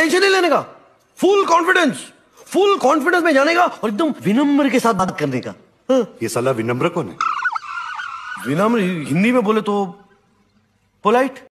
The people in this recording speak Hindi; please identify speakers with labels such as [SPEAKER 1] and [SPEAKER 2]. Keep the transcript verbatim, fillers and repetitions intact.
[SPEAKER 1] टेंशन नहीं लेने का, फुल कॉन्फिडेंस, फुल कॉन्फिडेंस में जाने का और एकदम विनम्र के साथ बात करने का। हाँ?
[SPEAKER 2] ये साला विनम्र कौन है?
[SPEAKER 1] विनम्र हिंदी में बोले तो पोलाइट।